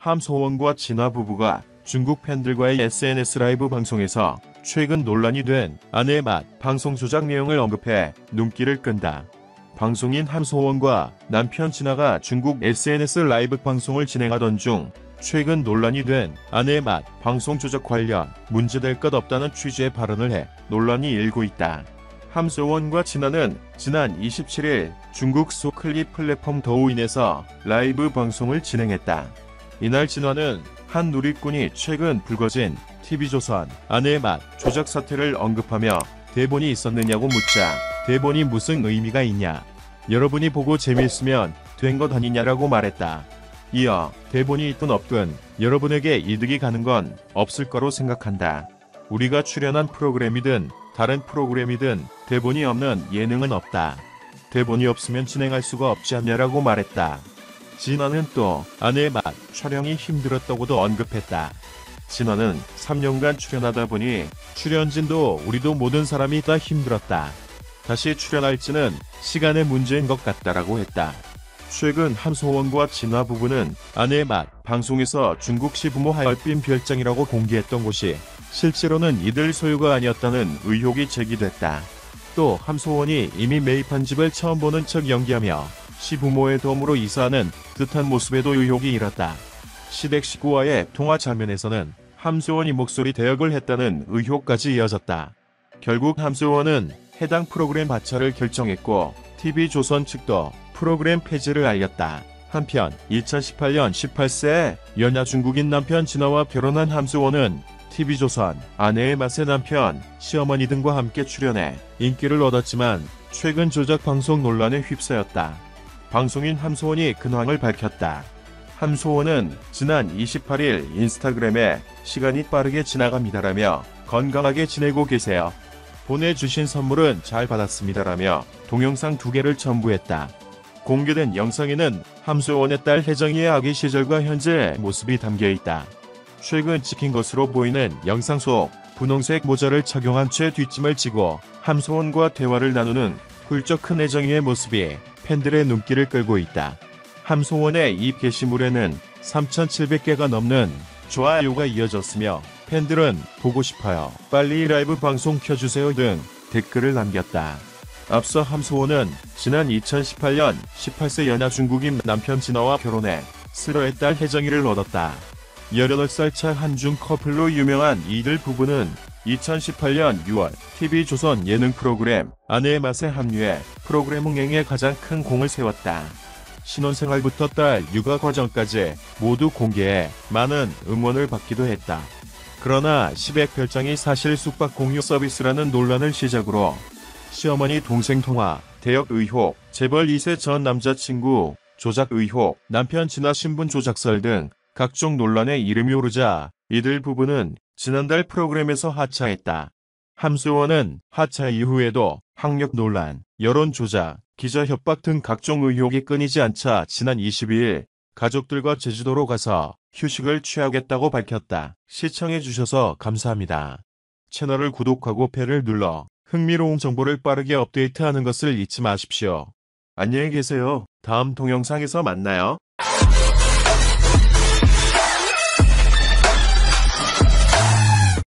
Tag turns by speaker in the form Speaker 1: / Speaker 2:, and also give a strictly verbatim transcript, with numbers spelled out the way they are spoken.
Speaker 1: 함소원과 진화 부부가 중국 팬들과의 에스엔에스 라이브 방송에서 최근 논란이 된 아내의 맛 방송 조작 내용을 언급해 눈길을 끈다. 방송인 함소원과 남편 진화가 중국 에스엔에스 라이브 방송을 진행하던 중 최근 논란이 된 아내의 맛 방송 조작 관련 문제될 것 없다는 취지의 발언을 해 논란이 일고 있다. 함소원과 진화는 지난 이십칠일 중국 소클립 플랫폼 더우인에서 라이브 방송을 진행했다. 이날 진화는 한 누리꾼이 최근 불거진 티비조선 아내의 맛 조작 사태를 언급하며 대본이 있었느냐고 묻자 대본이 무슨 의미가 있냐, 여러분이 보고 재미있으면 된 것 아니냐라고 말했다. 이어 대본이 있든 없든 여러분에게 이득이 가는 건 없을 거로 생각한다. 우리가 출연한 프로그램이든 다른 프로그램이든 대본이 없는 예능은 없다. 대본이 없으면 진행할 수가 없지 않냐라고 말했다. 진화는 또 아내의 맛 촬영이 힘들었다고도 언급했다. 진화는 삼 년간 출연하다 보니 출연진도 우리도 모든 사람이 다 힘들었다. 다시 출연할지는 시간의 문제인 것 같다라고 했다. 최근 함소원과 진화 부부는 아내의 맛 방송에서 중국 시부모 하얼빈 별장이라고 공개했던 곳이 실제로는 이들 소유가 아니었다는 의혹이 제기됐다. 또 함소원이 이미 매입한 집을 처음 보는 척 연기하며 시부모의 도움으로 이사하는 듯한 모습에도 의혹이 일었다. 시댁 식구와의 통화 장면에서는 함소원이 목소리 대역을 했다는 의혹까지 이어졌다. 결국 함소원은 해당 프로그램 하차를 결정했고 티비조선 측도 프로그램 폐지를 알렸다. 한편 이천십팔년 열여덟 세 연하 중국인 남편 진화와 결혼한 함소원은 티비조선 아내의 맛의 남편, 시어머니 등과 함께 출연해 인기를 얻었지만 최근 조작 방송 논란에 휩싸였다. 방송인 함소원이 근황을 밝혔다. 함소원은 지난 이십팔일 인스타그램에 시간이 빠르게 지나갑니다라며 건강하게 지내고 계세요. 보내주신 선물은 잘 받았습니다라며 동영상 두 개를 첨부했다. 공개된 영상에는 함소원의 딸 혜정이의 아기 시절과 현재의 모습이 담겨있다. 최근 찍힌 것으로 보이는 영상 속 분홍색 모자를 착용한 채 뒷짐을 지고 함소원과 대화를 나누는 훌쩍 큰 혜정이의 모습이 팬들의 눈길을 끌고 있다. 함소원의 이 게시물에는 삼천칠백 개가 넘는 좋아요가 이어졌으며 팬들은 보고 싶어요, 빨리 라이브 방송 켜주세요 등 댓글을 남겼다. 앞서 함소원은 지난 이천십팔년 열여덟 세 연하 중국인 남편 진화와 결혼해 슬어의 딸 혜정이를 얻었다. 열여덟 살 차 한중 커플로 유명한 이들 부부는 이천십팔년 유월 티비조선 예능 프로그램 아내의 맛에 합류해 프로그램 흥행에 가장 큰 공을 세웠다. 신혼생활부터 딸 육아 과정까지 모두 공개해 많은 응원을 받기도 했다. 그러나 시댁 별장이 사실 숙박 공유 서비스라는 논란을 시작으로 시어머니 동생 통화, 대역 의혹, 재벌 이 세 전 남자친구, 조작 의혹, 남편 진화 신분 조작설 등 각종 논란에 이름이 오르자 이들 부부는 지난달 프로그램에서 하차했다. 함소원은 하차 이후에도 학력 논란, 여론 조작, 기자 협박 등 각종 의혹이 끊이지 않자 지난 이십이일 가족들과 제주도로 가서 휴식을 취하겠다고 밝혔다. 시청해주셔서 감사합니다. 채널을 구독하고 벨을 눌러 흥미로운 정보를 빠르게 업데이트하는 것을 잊지 마십시오. 안녕히 계세요. 다음 동영상에서 만나요.